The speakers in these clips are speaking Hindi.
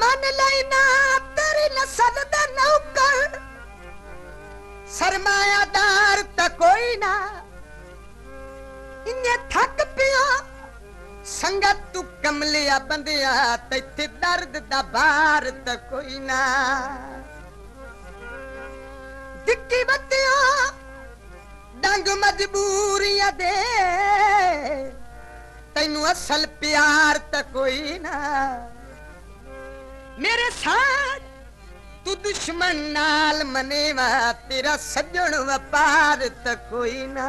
मन लेना तेरी नस्ल दा नौकर सरमायादार तो कोई ना इन्ने थक पिया संगत तू कमलिया बंदिया तैथे दर्द दा बार तो कोई ना दिक्की बत्तिया डंग मजबूरियां दे तैनू असल प्यार तो कोई ना मेरे साथ तू दुश्मन नाल मनेवा तेरा सज्जन व्यापार तो कोई ना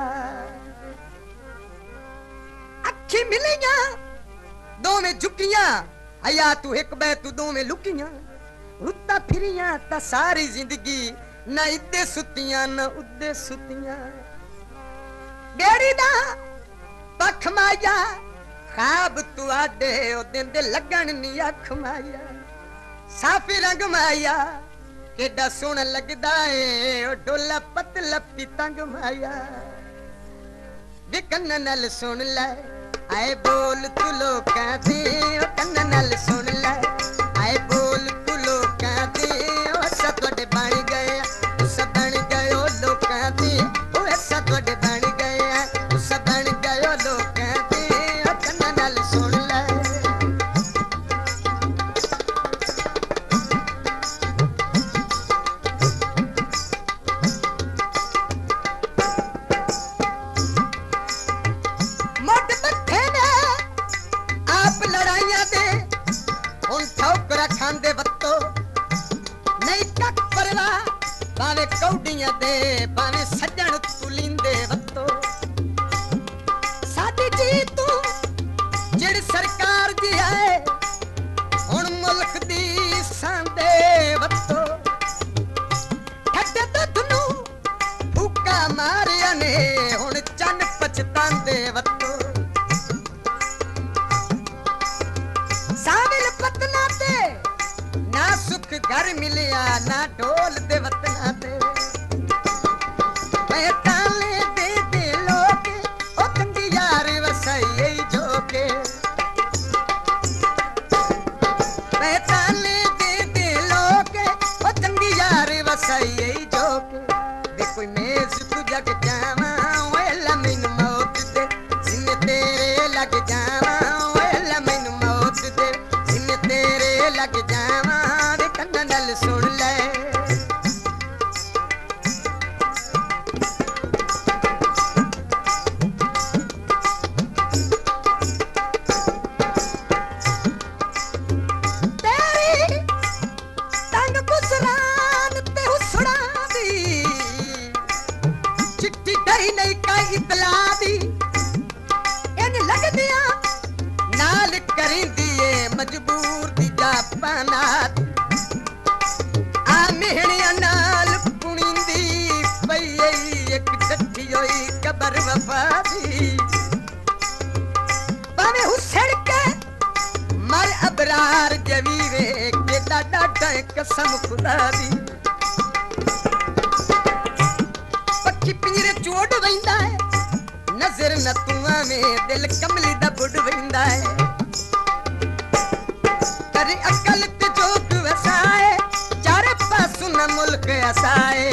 अखी मिलियां दो में झुकियां आया तू एक बै तू दो में लुकियां रुता फिरियां ता सारी जिंदगी न इद्दे सुतियां न उद्दे सुतियां बेड़ी दा पख माया खाब तू आडे ओ दिन दे लगन नी अख माया साफी रंग माया केड़ा सोहना लगदा है ओ डोला पतला पतंग माया वे कन्न नाल सुन ले आए बोल तू लोकां दे ओ कन्न नाल सुन ले आए बोल तू लोकां दे ओ असा तुहाडे बन गए तुसा बन गए ओ लोकां दे ओ असा तुहाडे बन गए तुसा बन गए ओ लोकां दे ओ कन्न नाल सुन ले खांदे बत्तो नहीं कक परवा भावे कौडियां दे भावे सज्जन तुलिंदे बत्तो साडी जी तू जेड़ी सरकार दी है हुण मुल्क दी सांदे बत्तो ठड्डे तो दुनू भूका मारिया ने हुण चन पछतांदे बत्तो साविल पतना ते ना सुख घर मिलिया ना ढोल दे वतना ते मैं ताले दे लोग ओ कंदी यार वसाई जोके मैं ताले दे लोग ओ कंदी यार वसाई जोके दे कोई मेज तू जग जावा ओला मैनू मौत दे जिन्ने तेरे लग जावा ओला मैनू मौत दे जिन्ने तेरे लग जावा सुन ले तेरी तंग गुजरान ते हुसड़ा दी चिट्ठी डरी नहीं का इतला दी इन लगदिया नाल करिंदी ए मजबूर दी जापाना मेहणिया नाल पुणींदी पई एक डठी होई कबर वफा दी भावे हुसड़ के मर अबरार जवीरे के डाडा कसम खुदा दी पक्की पिंजरे चोड़ वैंदा है नजर न तुआ में दिल कमली दा बुड़ वैंदा है करे अकल ते जोग वसाए सुन मुल्क असाए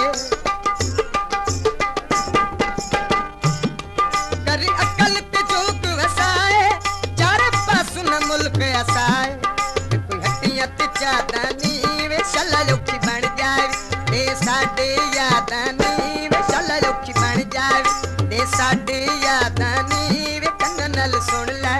करी अकल ते जोग वसाए चारे पासु न मुल्क असाए कोई हट्टियां ते चादनी वे शला लोकी बन जाए ते साडे यादानी वे शला लोकी बन जाए ते साडे यादानी वे कन्न नाल सुन ले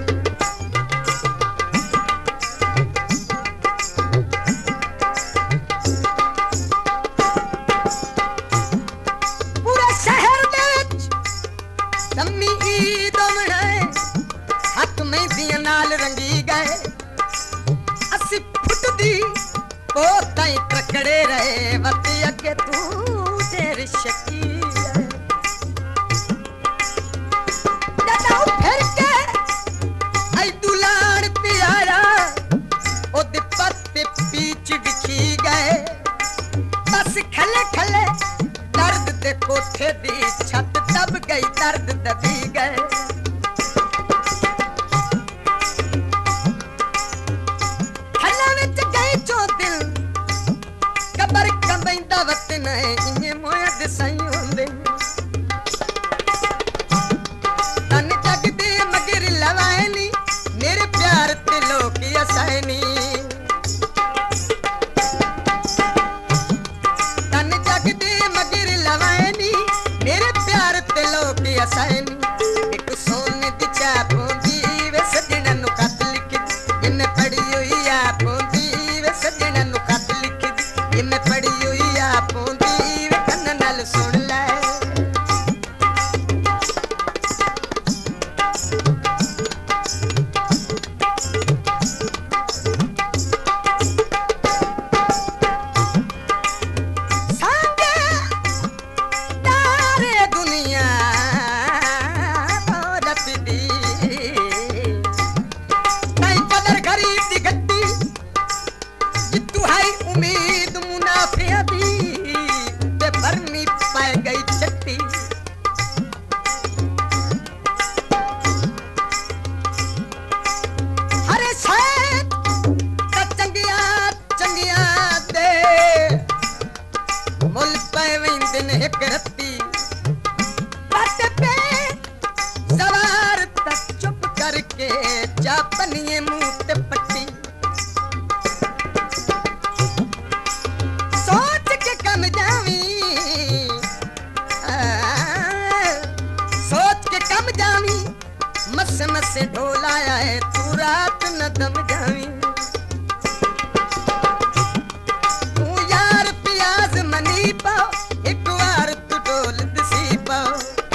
नाल रंगी गए अस्सी फुट दी पोताई ट्रकड़े रहे वत अगे तू तेरी शकी फिर के आई दुलान प्यारा ओदे पत्ते पीछ बिखी गए बस खले खले दर्द दे कोठे दी छत दब गई दर्द दबी गए खला विच ना इन्हें मोया दिसाई होंदे तन जग दे मगर लवाए नी मेरे प्यार ते लोग असाए नी तन जग दे मगर लवाए नी मेरे प्यार ते लोग असाए नी एक सोने दी छाप होंदी वे सजना नु खत लिख ये मैं पढ़ी हुई आप होंदी वे सजना नु खत लिख ये मैं पढ़ी हुई आप होंदी वे कन्न नाल सुन ले जापनिए मुंह ते पट्टी सोच के कम जावी सोच के कम जावी मस मस ढोलाया है तू रात न दम जावी तू यार प्याज मनी पाओ एक बार तू ढोल दसी पाओ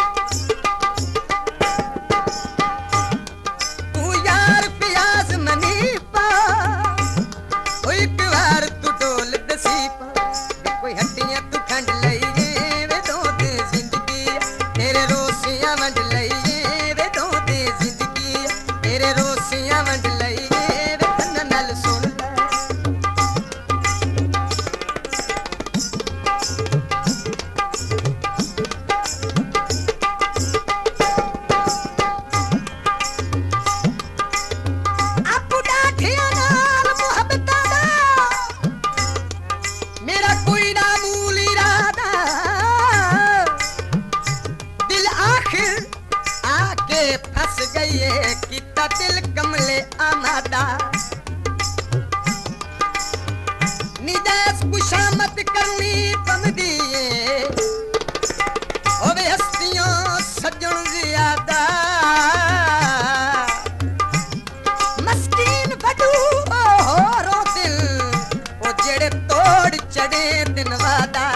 फंस गई किता दिल कमले आमादा निजास खुशामत करनी पमदी होवे हस्तियों सजन ज्यादा मस्कीन बडू रो दिल ओ जेड़े तोड़ चढ़े दिन वादा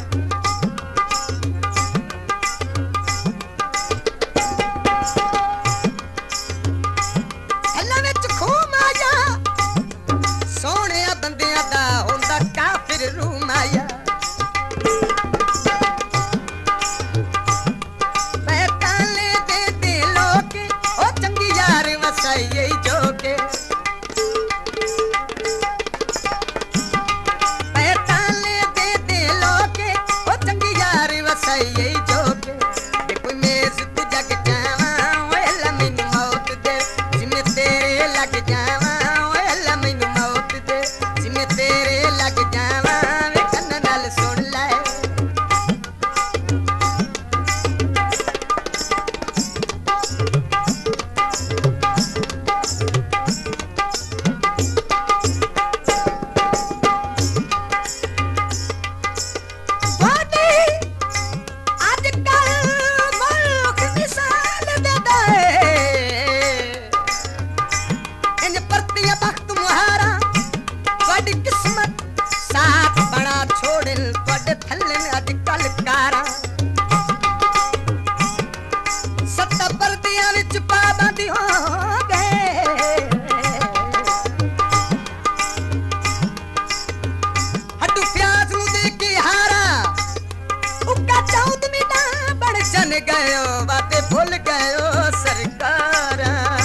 गयो बातें भूल गयो सरकार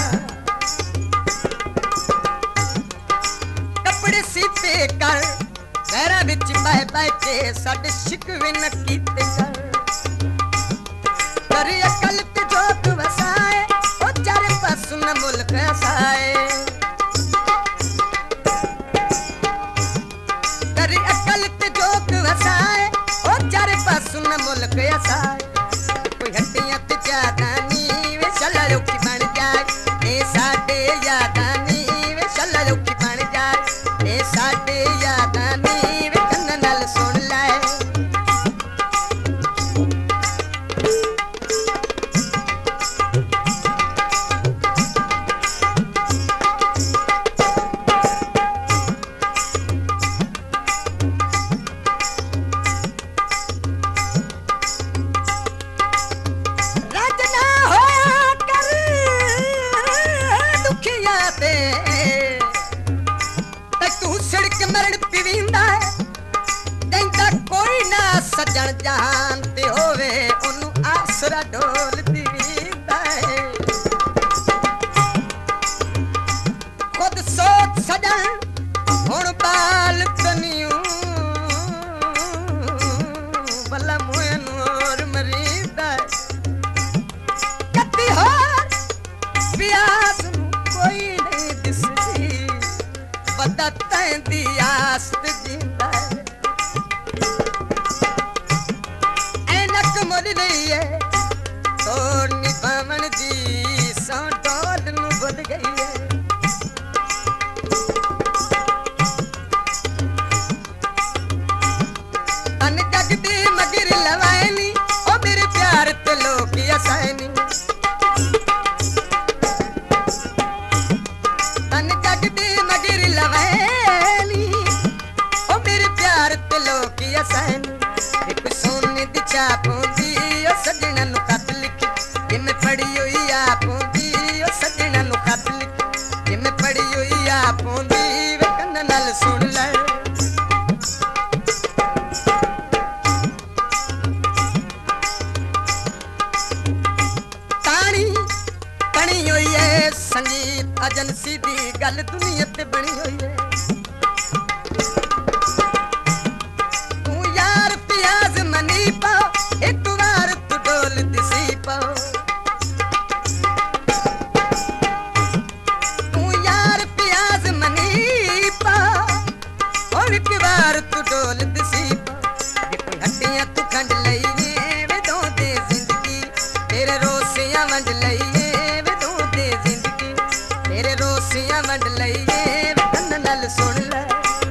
कपड़े सीते कर पैरा विच बह बैठे साडे शिकवे न कीते कर अकल ते जोत वसाए ओ चारे पासों न मुल्क हसाए कर अकल ते जोत वसाए ओ सजन जहान ते होवे ओनू आसरा ढोल दींदा है खुद सोच सजन हुण बाल तनियूं भला मुएनू और मरीदा कती होर प्यास नू कोई नहीं दिसदी वदा तैंदी आस ते जींदा ऐनक मुल रही है तोड़ निभावन दी सौ डोल नू भुल गई है तन जगदी मगर लवाएनी ओ मेरे प्यार ते लोग असायनी तन जगदी मगर लवाएनी ओ मेरे प्यार ते लोग असायनी एक सोने दी छाप होंदी ओ सजना नु खत लिख कि मैं पढ़ी होई आप होंदी ओ सजना नु खत लिख कि मैं पढ़ी होई आप होंदी वे कन्न नाल सुन ले तानी बनी होई है संगीत एजेंसी दी गल दुनिया ते बनी होई है तू यार प्याज मनी पाओ एक बार तू डोल दिसी पाओ तू यार प्याज मनी पाओ और एक बार तू डोल दिसी पाओ ये कोई हड्डियां तू खंड लईए वे दो दे जिंदगी तेरे रोसियां वंड लईए वे दो दे जिंदगी तेरे रोसियां वंड लईए वे कन्न नाल सुन ले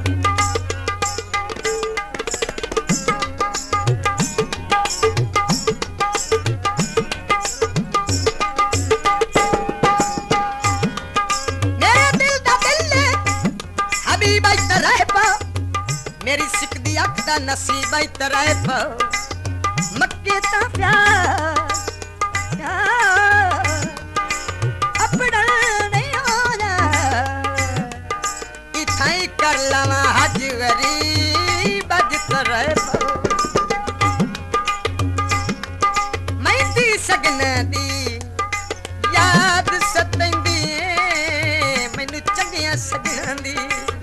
मेरी सिकदी अख दा नसीब इतरा है पाओ मक्के ता प्यार अपना नहीं होना इथाई कर लवा हज गरीब इतरा है पाओ मैं दी सगन दी याद सतैंदी मैनू चंगियां सगना दी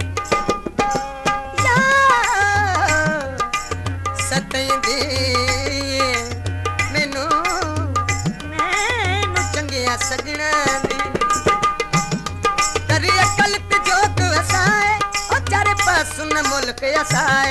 सजना दी तेरी अकल ते जोक वसाए ओ चारे पास न मुल्क असाए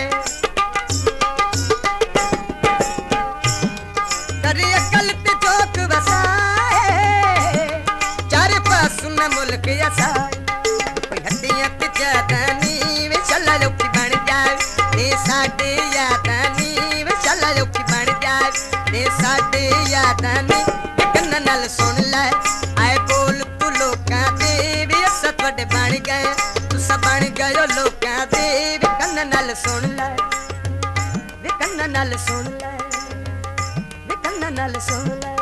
तेरी अकल ते जोक वसाए चारे पास न मुल्क असाए कोई हड्डियां ते ज्यादा नी वे चला लोकी बन जाए ते साडे यादां नी वे चला लोकी बन जाए ते साडे यादां नी कन्न नाल सुन ले आए बोल तू लोकां दे वे अस तुहाडे बन गए तुसा बन गए लोकां दे वे कन्न नाल सुन ले वे कन्न नाल सुन ले वे कन्न नाल सुन ले